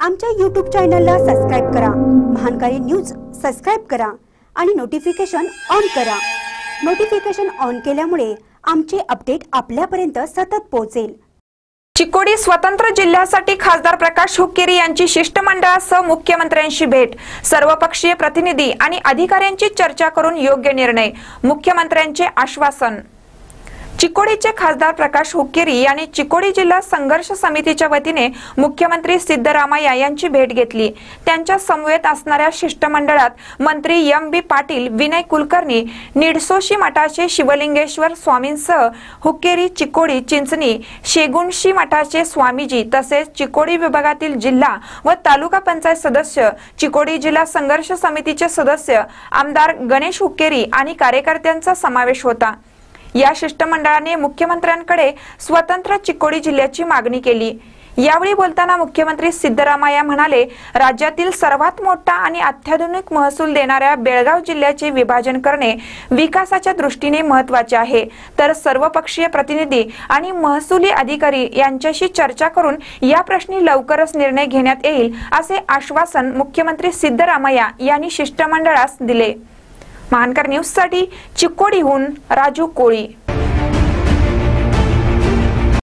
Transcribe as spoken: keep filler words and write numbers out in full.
आमच्या यूट्यूब चॅनलला सबस्क्राइब करा, महानकारी न्यूज सबस्क्राइब करा आणि नोटिफिकेशन ऑन करा। नोटिफिकेशन ऑन केल्यामुळे आमचे अपडेट आपल्यापर्यंत सतत पोहोचेल। चिकोडी स्वतंत्र जिल्ह्यासाठी खासदार प्रकाश हुक्केरी यांची शिष्टमंडळासह मुख्यमंत्र्यांशी भेट, सर्वपक्षीय प्रतिनिधी आणि अधिकाऱ्यांची चर्चा करून योग्य निर्णय, मुख्यमंत्र्यांचे आश्वासन। चिकोडीचे खासदार प्रकाश हुक्केरी यांनी चिकोडी जिल्हा संघर्ष समितीच्या वतीने मुख्यमंत्री सिद्धरामय्या यांची भेट घेतली। त्यांच्या समवेत असणाऱ्या शिष्टमंडळात मंत्री एम बी पाटील, विनय कुलकर्णी, निडसोशी मठाचे शिवलिंगेश्वर स्वामींसह हुक्केरी, चिकोडी, चिंचणी, शेगुणशी मठाचे स्वामीजी तसेच चिकोडी विभागातील जिल्हा व तालुका पंचायत सदस्य, चिकोडी जिल्हा संघर्ष समितीचे सदस्य, आमदार गणेश हुक्केरी आणि कार्यकर्त्यांचा समावेश होता। या शिष्टमंडळाने मुख्यमंत्र्यांकडे स्वतंत्र चिकोडी जिल्ह्याची मागणी केली। यावेळी बोलताना मुख्यमंत्री सिद्धरामय्या म्हणाले, राज्यातील सर्वात मोठा आणि अत्याधुनिक महसूल देणाऱ्या बेळगाव जिल्ह्याचे विभाजन करणे विकासाच्या दृष्टीने महत्त्वाचे आहे, तर सर्वपक्षीय प्रतिनिधी आणि महसुली अधिकारी यांच्याशी चर्चा करून या प्रश्नी लवकरच निर्णय घेण्यात येईल, असे आश्वासन मुख्यमंत्री सिद्धरामय्या यांनी शिष्टमंडळास दिले। महानकर न्यूज साठी चिकोडीहून राजू कोळी।